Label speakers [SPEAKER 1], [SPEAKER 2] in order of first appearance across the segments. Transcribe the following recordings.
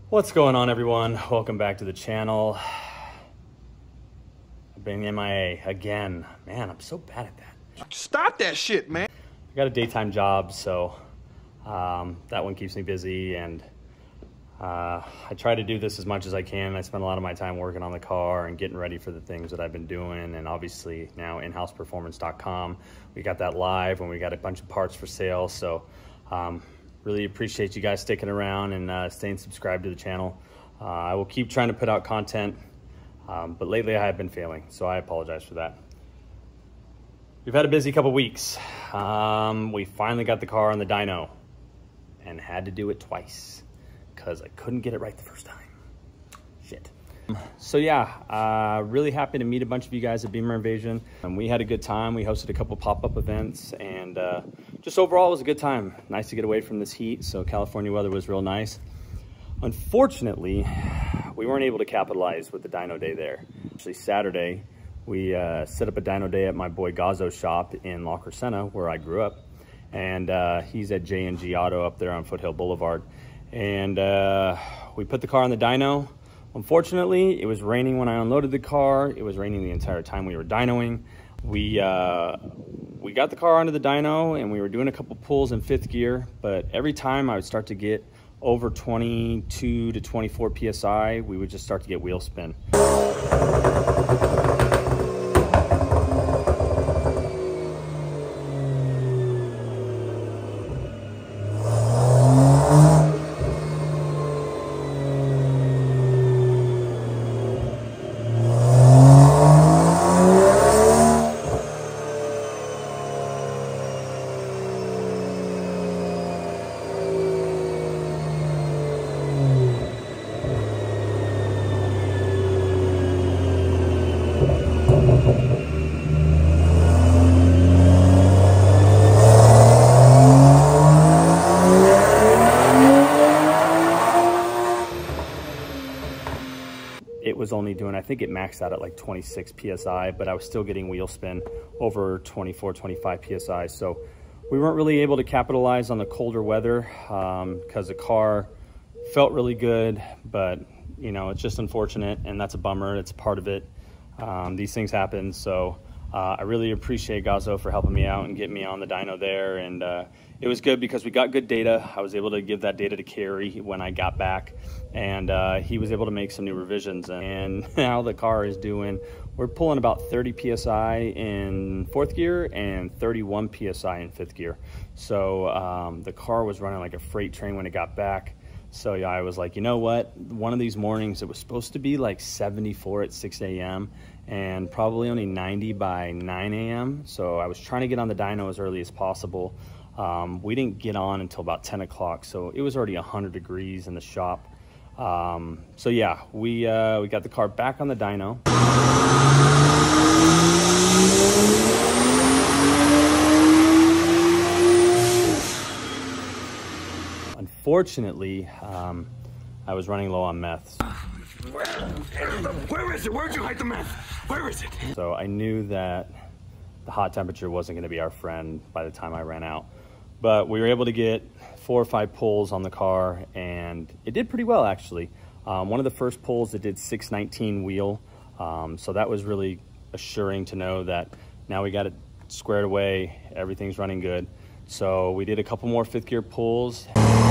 [SPEAKER 1] What's going on, everyone? Welcome back to the channel. I've been MIA again. Man, I'm so bad at that.
[SPEAKER 2] Stop that shit, man.
[SPEAKER 1] I got a daytime job, so that one keeps me busy, and I try to do this as much as I can. I spend a lot of my time working on the car and getting ready for the things that I've been doing, and obviously now inhouseperformance.com. We got that live, and we got a bunch of parts for sale, so really appreciate you guys sticking around and staying subscribed to the channel. I will keep trying to put out content, but lately I have been failing, so I apologize for that. We've had a busy couple weeks. We finally got the car on the dyno and had to do it twice because I couldn't get it right the first time. Shit. So yeah, really happy to meet a bunch of you guys at Beamer Invasion. And we had a good time. We hosted a couple pop-up events, and just overall it was a good time. Nice to get away from this heat, so California weather was real nice. Unfortunately, we weren't able to capitalize with the dyno day there. Actually, Saturday, we set up a dyno day at my boy Gazzo's shop in La Crescenta, where I grew up. And he's at J&G Auto up there on Foothill Boulevard. And we put the car on the dyno. Unfortunately, it was raining when I unloaded the car. It was raining the entire time we were dynoing. We got the car onto the dyno, and we were doing a couple pulls in fifth gear, but every time I would start to get over 22 to 24 PSI, we would just start to get wheel spin. It was only doing, I think it maxed out at like 26 PSI, but I was still getting wheel spin over 24, 25 PSI. So we weren't really able to capitalize on the colder weather because the car felt really good, but you know, it's just unfortunate, and that's a bummer. It's part of it. These things happen. So I really appreciate Gazzo for helping me out and getting me on the dyno there. And it was good because we got good data. I was able to give that data to Kerry when I got back, and he was able to make some new revisions. And now the car is doing, we're pulling about 30 PSI in fourth gear and 31 PSI in fifth gear. So the car was running like a freight train when it got back. So yeah, I was like, you know what? One of these mornings, it was supposed to be like 74 at 6 a.m. and probably only 90 by 9 a.m. So I was trying to get on the dyno as early as possible. We didn't get on until about 10 o'clock, so it was already 100 degrees in the shop. So yeah, we got the car back on the dyno. Unfortunately, I was running low on meth.
[SPEAKER 2] Where is it? Where'd you hide the meth? Where is it?
[SPEAKER 1] So I knew that the hot temperature wasn't going to be our friend by the time I ran out. But we were able to get 4 or 5 pulls on the car, and it did pretty well, actually. One of the first pulls, it did 619 wheel. So that was really assuring to know that now we got it squared away, everything's running good. So we did a couple more fifth gear pulls.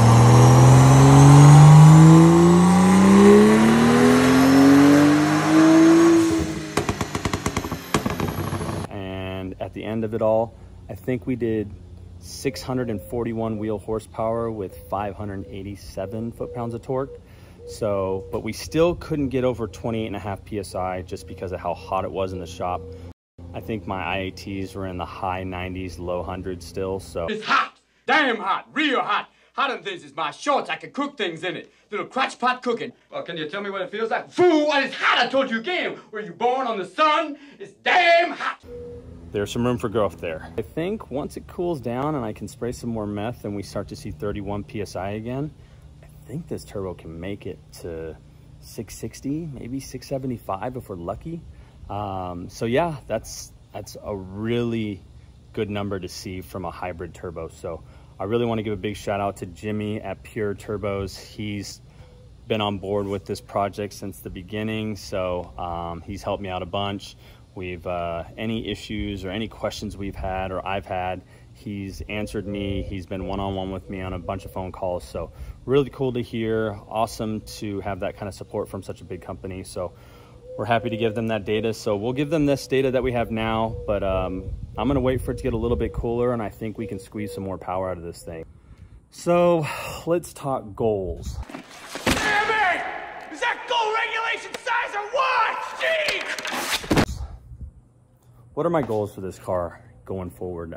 [SPEAKER 1] And at the end of it all, I think we did 641 wheel horsepower with 587 foot-pounds of torque. So, but we still couldn't get over 28.5 PSI just because of how hot it was in the shop. I think my IATs were in the high 90s, low hundreds still, so.
[SPEAKER 3] It's hot, damn hot, real hot. Hot as this is my shorts, I can cook things in it. Little crotch pot cooking. Well, can you tell me what it feels like? Fool, it's hot, I told you again. Were you born on the sun? It's damn hot.
[SPEAKER 1] There's some room for growth there. I think once it cools down and I can spray some more meth and we start to see 31 PSI again, I think this turbo can make it to 660, maybe 675 if we're lucky. So yeah, that's a really good number to see from a hybrid turbo. So I really want to give a big shout out to Jimmy at Pure Turbos. He's been on board with this project since the beginning, so he's helped me out a bunch. We've any issues or any questions we've had or I've had, he's answered me. He's been one-on-one with me on a bunch of phone calls, so really cool to hear. Awesome to have that kind of support from such a big company. So we're happy to give them that data. So we'll give them this data that we have now, but I'm gonna wait for it to get a little bit cooler, and I think we can squeeze some more power out of this thing. So let's talk goals.
[SPEAKER 2] Damn it! Is that goal regulation size or what? Jeez!
[SPEAKER 1] What are my goals for this car going forward?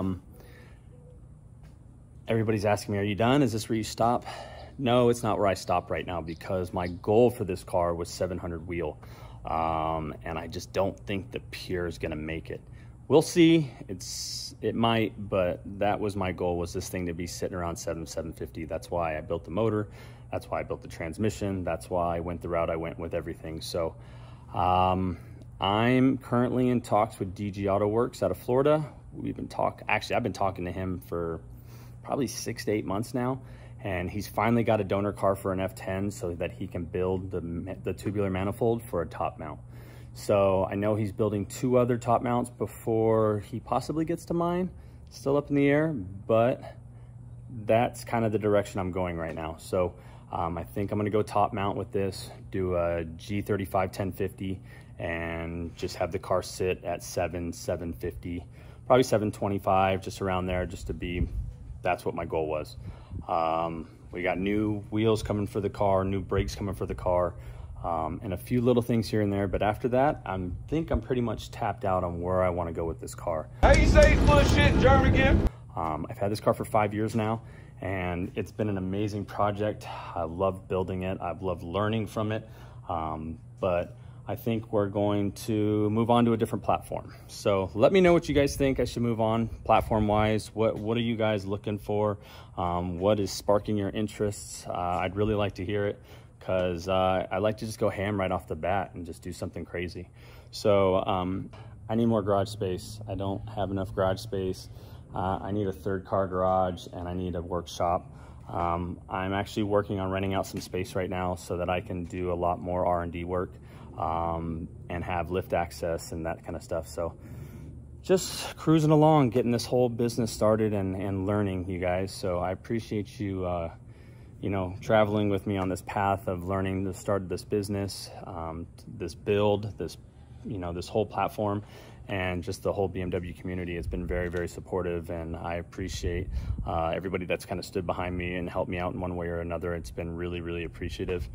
[SPEAKER 1] Everybody's asking me, are you done? Is this where you stop? No, it's not where I stop right now, because my goal for this car was 700 wheel. And I just don't think the Pure is gonna make it. We'll see. It might, but that was my goal, was this thing to be sitting around 750. That's why I built the motor. That's why I built the transmission. That's why I went the route I went with everything. So I'm currently in talks with DG Auto Works out of Florida. I've been talking to him for probably 6 to 8 months now, and he's finally got a donor car for an F10 so that he can build the tubular manifold for a top mount. So I know he's building 2 other top mounts before he possibly gets to mine. Still up in the air, but that's kind of the direction I'm going right now. So I think I'm gonna go top mount with this, do a G35 1050, and just have the car sit at 750, probably 725, just around there, just to be, that's what my goal was. We got new wheels coming for the car, new brakes coming for the car, and a few little things here and there. But after that, I think I'm pretty much tapped out on where I want to go with this car.
[SPEAKER 2] How you say he's full of shit in German again?
[SPEAKER 1] I've had this car for 5 years now, and it's been an amazing project. I love building it. I've loved learning from it. But I think we're going to move on to a different platform. So let me know what you guys think I should move on platform-wise. What are you guys looking for? What is sparking your interests? I'd really like to hear it, because I like to just go ham right off the bat and just do something crazy. So I need more garage space. I don't have enough garage space. I need a 3rd car garage, and I need a workshop. I'm actually working on renting out some space right now so that I can do a lot more R&D work. And have lift access and that kind of stuff. So just cruising along, getting this whole business started and learning, you guys. So I appreciate you, you know, traveling with me on this path of learning the start of this business, this build, this, you know, this whole platform, and just the whole BMW community has been very, very supportive. And I appreciate everybody that's kind of stood behind me and helped me out in one way or another. It's been really, really appreciative.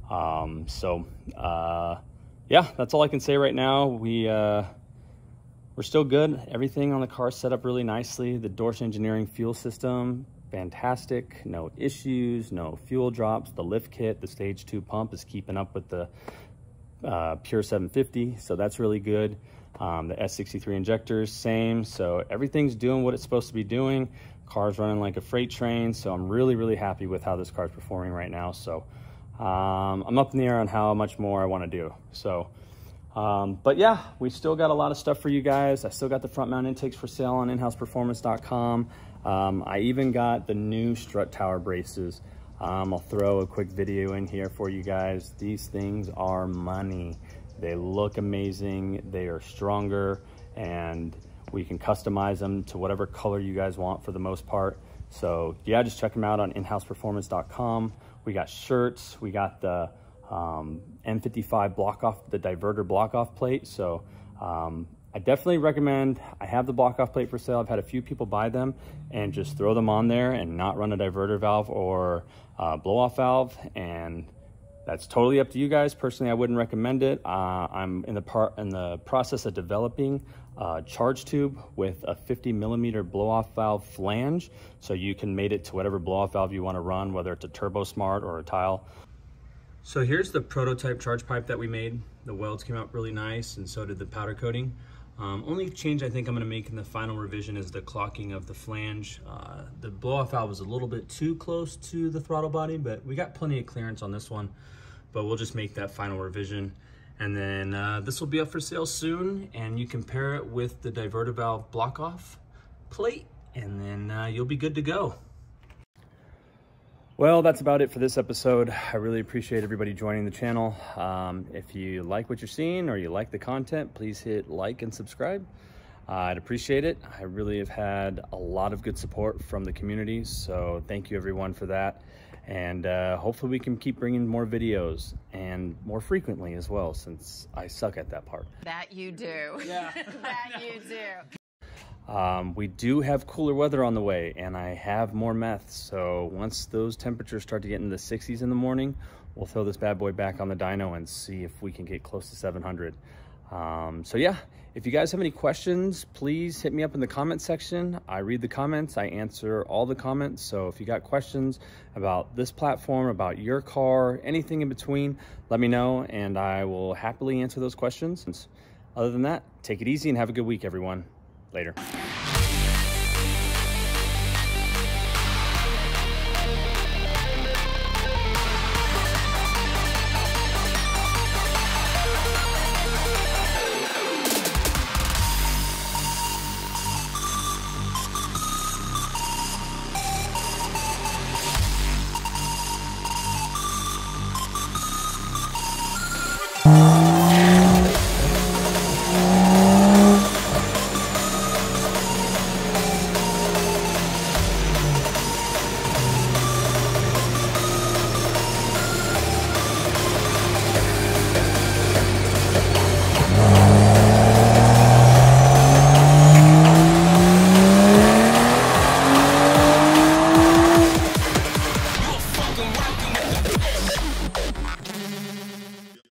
[SPEAKER 1] Yeah, that's all I can say right now. We're still good. Everything on the car set up really nicely. The Dorsch Engineering fuel system, fantastic. No issues, no fuel drops. The lift kit, the stage 2 pump is keeping up with the Pure 750, so that's really good. The S63 injectors, same. So everything's doing what it's supposed to be doing. Car's running like a freight train, so I'm really, really happy with how this car's performing right now. So I'm up in the air on how much more I want to do. So, but yeah, we still got a lot of stuff for you guys. I still got the front mount intakes for sale on inhouseperformance.com. I even got the new strut tower braces. I'll throw a quick video in here for you guys. These things are money. They look amazing. They are stronger, and we can customize them to whatever color you guys want for the most part. So yeah, just check them out on inhouseperformance.com. We got shirts, we got the M55 block off, the diverter block off plate. So I definitely recommend, I have the block off plate for sale. I've had a few people buy them and just throw them on there and not run a diverter valve or blow off valve. And that's totally up to you guys. Personally, I wouldn't recommend it. I'm in the process of developing a charge tube with a 50mm blow-off valve flange, so you can mate it to whatever blow-off valve you want to run, whether it's a Turbo Smart or a Tile. So here's the prototype charge pipe that we made. The welds came out really nice, and so did the powder coating. Only change I think I'm going to make in the final revision is the clocking of the flange. The blow-off valve was a little bit too close to the throttle body, but we got plenty of clearance on this one. But we'll just make that final revision. And then this will be up for sale soon, and you can pair it with the diverter valve block off plate, and then you'll be good to go. Well, that's about it for this episode. I really appreciate everybody joining the channel. If you like what you're seeing or you like the content, please hit like and subscribe. I'd appreciate it. I really have had a lot of good support from the community, so thank you everyone for that. And hopefully we can keep bringing more videos and more frequently as well, since I suck at that part.
[SPEAKER 4] That you do. Yeah. That you do.
[SPEAKER 1] We do have cooler weather on the way, and I have more meth. So once those temperatures start to get in the 60s in the morning, we'll throw this bad boy back on the dyno and see if we can get close to 700. So yeah, if you guys have any questions, please hit me up in the comment section. I read the comments, I answer all the comments. So if you got questions about this platform, about your car, anything in between, let me know and I will happily answer those questions. Other than that, take it easy and have a good week, everyone. Later.